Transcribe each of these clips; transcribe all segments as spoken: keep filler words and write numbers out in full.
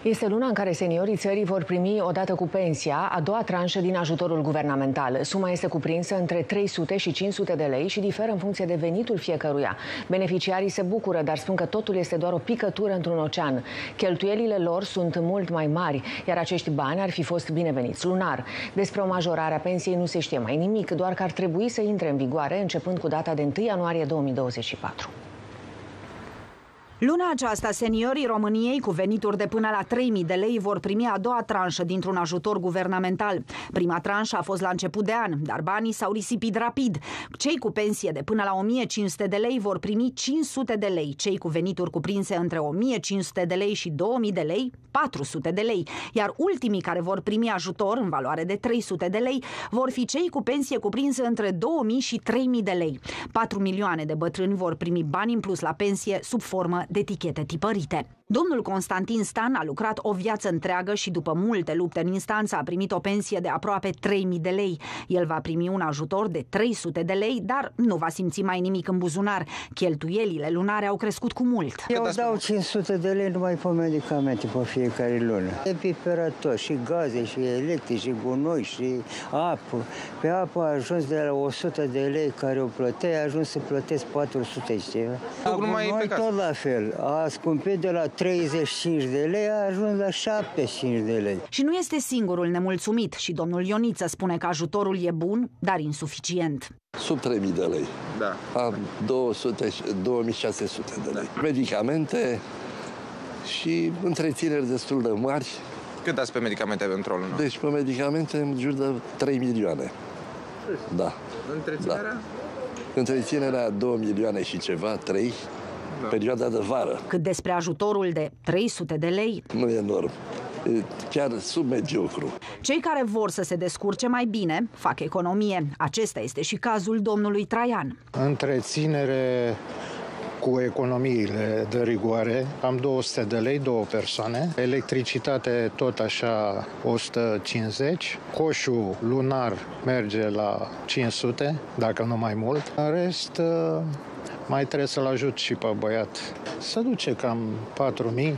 Este luna în care seniorii țării vor primi, odată cu pensia, a doua tranșă din ajutorul guvernamental. Suma este cuprinsă între trei sute și cinci sute de lei și diferă în funcție de venitul fiecăruia. Beneficiarii se bucură, dar spun că totul este doar o picătură într-un ocean. Cheltuielile lor sunt mult mai mari, iar acești bani ar fi fost bineveniți lunar. Despre o majorare a pensiei nu se știe mai nimic, doar că ar trebui să intre în vigoare începând cu data de întâi ianuarie două mii douăzeci și patru. Luna aceasta, seniorii României cu venituri de până la trei mii de lei vor primi a doua tranșă dintr-un ajutor guvernamental. Prima tranșă a fost la început de an, dar banii s-au risipit rapid. Cei cu pensie de până la o mie cinci sute de lei vor primi cinci sute de lei, cei cu venituri cuprinse între o mie cinci sute de lei și două mii de lei, patru sute de lei, iar ultimii care vor primi ajutor în valoare de trei sute de lei vor fi cei cu pensie cuprinse între două mii și trei mii de lei. patru milioane de bătrâni vor primi bani în plus la pensie sub formă de etichete tipărite. Domnul Constantin Stan a lucrat o viață întreagă și după multe lupte în instanță a primit o pensie de aproape trei mii de lei. El va primi un ajutor de trei sute de lei, dar nu va simți mai nimic în buzunar. Cheltuielile lunare au crescut cu mult. Eu dau cinci sute de lei numai pe medicamente pe fiecare lună. E piperator, și gaze, și electric, și gunoi, și apă. Pe apă a ajuns de la o sută de lei care o plăteai, a ajuns să plătesc patru sute și ceva. Gunoi tot la fel. A scumpit de la treizeci și cinci de lei, a ajuns la șaptezeci și cinci de lei. Și nu este singurul nemulțumit și domnul Ioniță spune că ajutorul e bun, dar insuficient. Sub trei mii de lei. Da. Am două sute, două mii șase sute de lei. Da. Medicamente și întrețineri destul de mari. Cât dați pe medicamente pentru o lună? Deci pe medicamente în jur de trei milioane. Da. Întreținerea? Da. Întreținerea două milioane și ceva, trei. Da. Perioada de vară. Cât despre ajutorul de trei sute de lei, nu e enorm. E chiar submediocru. Cei care vor să se descurce mai bine fac economie. Acesta este și cazul domnului Traian. Întreținere cu economiile de rigoare, am două sute de lei, două persoane. Electricitate tot așa o sută cincizeci. Coșul lunar merge la cinci sute, dacă nu mai mult. În rest, mai trebuie să-l ajut și pe băiat. Se duce cam patru mii,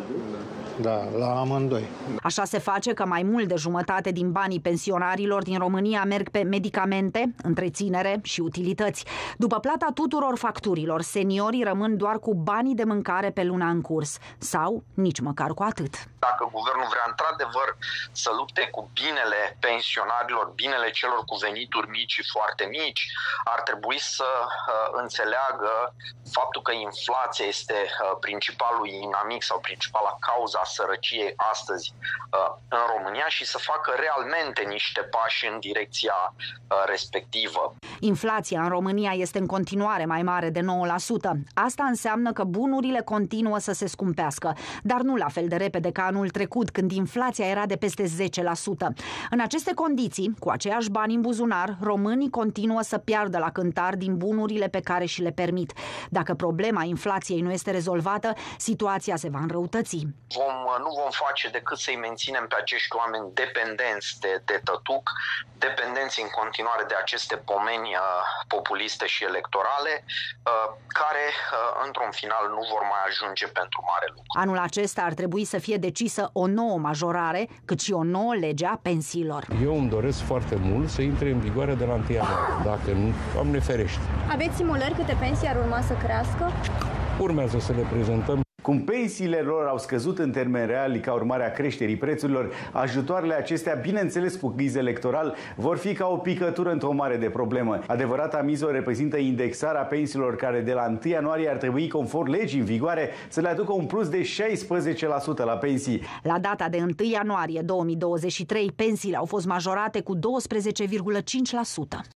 da, la amândoi. Așa se face că mai mult de jumătate din banii pensionarilor din România merg pe medicamente, întreținere și utilități. După plata tuturor facturilor, seniorii rămân doar cu banii de mâncare pe luna în curs. Sau nici măcar cu atât. Dacă guvernul vrea într-adevăr să lupte cu binele pensionarilor, binele celor cu venituri mici și foarte mici, ar trebui să uh, înțeleagă faptul că inflația este uh, principalul inamic sau principala cauza a sărăciei astăzi uh, în România și să facă realmente niște pași în direcția uh, respectivă. Inflația în România este în continuare mai mare de nouă la sută. Asta înseamnă că bunurile continuă să se scumpească, dar nu la fel de repede ca anul trecut, când inflația era de peste zece la sută. În aceste condiții, cu aceiași bani în buzunar, românii continuă să piardă la cântar din bunurile pe care și le permit. Dacă problema inflației nu este rezolvată, situația se va înrăutăți. Vom, nu vom face decât să-i menținem pe acești oameni dependenți de, de tătuc, dependenți în continuare de aceste pomeni uh, populiste și electorale, uh, care, uh, într-un final, nu vor mai ajunge pentru mare lucru. Anul acesta ar trebui să fie decisă o nouă majorare, cât și o nouă lege a pensiilor. Eu îmi doresc foarte mult să intre în vigoare de la întâi ianuarie, dacă nu, Doamne ferește. Aveți simulări câte pensii ar urma să crească? Urmează să le prezentăm. Cum pensiile lor au scăzut în termeni reali ca urmare a creșterii prețurilor, ajutoarele acestea, bineînțeles cu ghiz electoral, vor fi ca o picătură într-o mare de problemă. Adevărata miză o reprezintă indexarea pensiilor care de la întâi ianuarie ar trebui, conform legii în vigoare, să le aducă un plus de șaisprezece la sută la pensii. La data de întâi ianuarie două mii douăzeci și trei, pensiile au fost majorate cu douăsprezece virgulă cinci la sută.